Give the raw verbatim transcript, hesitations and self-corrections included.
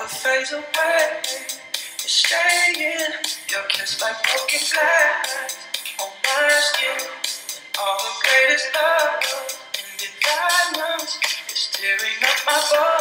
fades away. You're staying, your kiss like broken glass on my skin. All the greatest love in the diamonds is tearing up my body.